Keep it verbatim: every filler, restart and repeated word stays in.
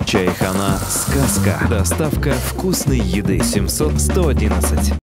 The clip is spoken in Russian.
Чайхана сказка. Доставка вкусной еды семьсот сто одиннадцать.